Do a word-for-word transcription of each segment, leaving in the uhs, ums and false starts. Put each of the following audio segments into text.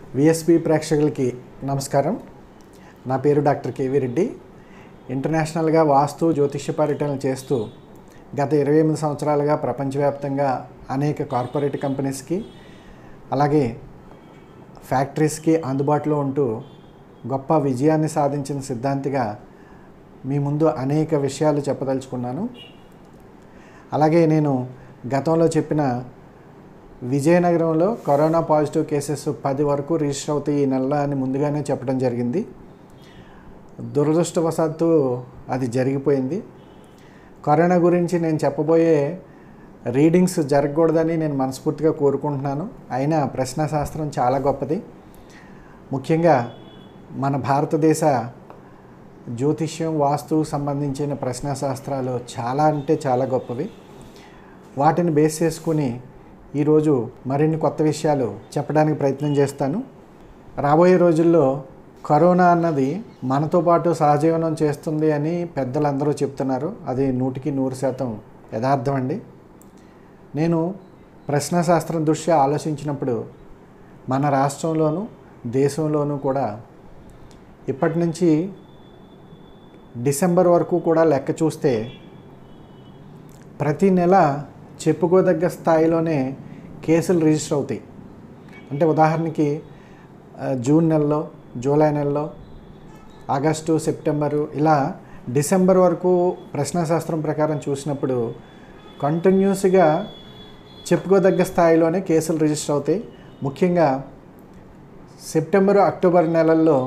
VSP ప్రేక్షకులకి నమస్కారం. నా పేరు డాక్టర్ కేవీ రెడ్డి. ఇంటర్నేషనల్గా వాస్తు జ్యోతిష్య పర్యటనలు చేస్తూ గత ఇరవై ఎనిమిది సంవత్సరాలుగా ప్రపంచవ్యాప్తంగా అనేక కార్పొరేట్ కంపెనీస్కి అలాగే ఫ్యాక్టరీస్కి అందుబాటులో ఉంటూ గొప్ప విజయాన్ని సాధించిన సిద్ధాంతిగా మీ ముందు అనేక విషయాలు చెప్పదలుచుకున్నాను. అలాగే నేను గతంలో చెప్పిన విజయనగరంలో కరోనా పాజిటివ్ కేసెస్ పది వరకు రిజిస్టర్ అవుతాయి ఈ నెల అని ముందుగానే చెప్పడం జరిగింది. దురదృష్టవశాత్తు అది జరిగిపోయింది. కరోనా గురించి నేను చెప్పబోయే రీడింగ్స్ జరగకూడదని నేను మనస్ఫూర్తిగా కోరుకుంటున్నాను. అయినా ప్రశ్నశాస్త్రం చాలా గొప్పది. ముఖ్యంగా మన భారతదేశ జ్యోతిష్యం వాస్తుకు సంబంధించిన ప్రశ్నశాస్త్రాలు చాలా అంటే చాలా గొప్పవి. వాటిని బేస్ చేసుకుని ఈరోజు మరిన్ని కొత్త విషయాలు చెప్పడానికి ప్రయత్నం చేస్తాను. రాబోయే రోజుల్లో కరోనా అన్నది మనతో పాటు సహజీవనం చేస్తుంది అని పెద్దలందరూ చెప్తున్నారు. అది నూటికి నూరు శాతం యథార్థం అండి. నేను ప్రశ్నశాస్త్రం దృష్ట్యా ఆలోచించినప్పుడు మన రాష్ట్రంలోనూ దేశంలోనూ కూడా ఇప్పటి నుంచి డిసెంబర్ వరకు కూడా లెక్క చూస్తే ప్రతి నెల చెప్పుకోదగ్గ స్థాయిలోనే కేసులు రిజిస్టర్ అవుతాయి. అంటే ఉదాహరణకి జూన్ నెలలో, జూలై నెలలో, ఆగస్టు, సెప్టెంబరు ఇలా డిసెంబర్ వరకు ప్రశ్నశాస్త్రం ప్రకారం చూసినప్పుడు కంటిన్యూస్గా చెప్పుకోదగ్గ స్థాయిలోనే కేసులు రిజిస్టర్ అవుతాయి. ముఖ్యంగా సెప్టెంబరు, అక్టోబర్ నెలల్లో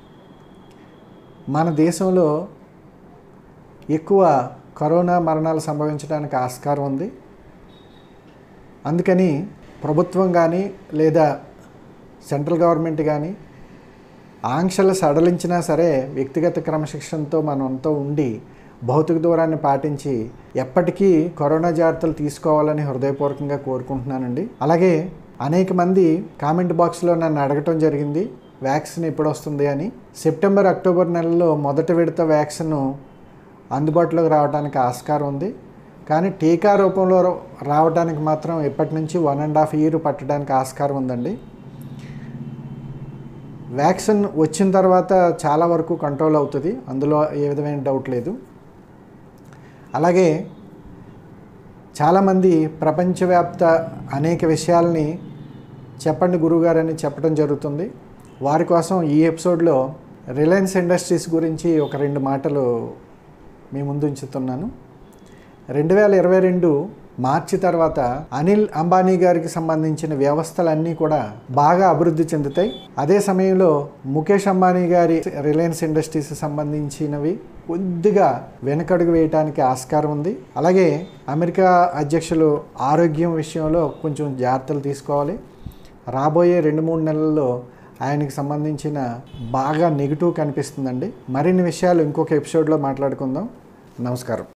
మన దేశంలో ఎక్కువ కరోనా మరణాలు సంభవించడానికి ఆస్కారం ఉంది. అందుకని ప్రభుత్వం కానీ లేదా సెంట్రల్ గవర్నమెంట్ కానీ ఆంక్షలు సడలించినా సరే వ్యక్తిగత క్రమశిక్షణతో మనంతో ఉండి భౌతిక దూరాన్ని పాటించి ఎప్పటికీ కరోనా జాగ్రత్తలు తీసుకోవాలని హృదయపూర్వకంగా కోరుకుంటున్నానండి. అలాగే అనేక మంది కామెంట్ బాక్స్లో నన్ను అడగటం జరిగింది వ్యాక్సిన్ ఎప్పుడు వస్తుంది అని. సెప్టెంబర్, అక్టోబర్ నెలలో మొదటి విడత వ్యాక్సిన్ అందుబాటులోకి రావడానికి ఆస్కారం ఉంది. కానీ టీకా రూపంలో రావడానికి మాత్రం ఇప్పటి నుంచి వన్ అండ్ హాఫ్ ఇయర్ పట్టడానికి ఆస్కారం ఉందండి. వ్యాక్సిన్ వచ్చిన తర్వాత చాలా వరకు కంట్రోల్ అవుతుంది, అందులో ఏ విధమైన డౌట్ లేదు. అలాగే చాలామంది ప్రపంచవ్యాప్త అనేక విషయాల్ని చెప్పండి గురువుగారని చెప్పడం జరుగుతుంది. వారి కోసం ఈ ఎపిసోడ్లో రిలయన్స్ ఇండస్ట్రీస్ గురించి ఒక రెండు మాటలు మీ ముందు ఉంచుతున్నాను. రెండు వేల ఇరవై రెండు మార్చి తర్వాత అనిల్ అంబానీ గారికి సంబంధించిన వ్యవస్థలన్నీ కూడా బాగా అభివృద్ధి చెందుతాయి. అదే సమయంలో ముఖేష్ అంబానీ గారి రిలయన్స్ ఇండస్ట్రీస్ సంబంధించినవి కొద్దిగా వెనకడుగు వేయడానికి ఆస్కారం ఉంది. అలాగే అమెరికా అధ్యక్షులు ఆరోగ్యం విషయంలో కొంచెం జాగ్రత్తలు తీసుకోవాలి. రాబోయే రెండు మూడు నెలల్లో ఆయనకి సంబంధించిన బాగా నెగిటివ్ కనిపిస్తుందండి. మరిన్ని విషయాలు ఇంకొక ఎపిసోడ్లో మాట్లాడుకుందాం. నమస్కారం.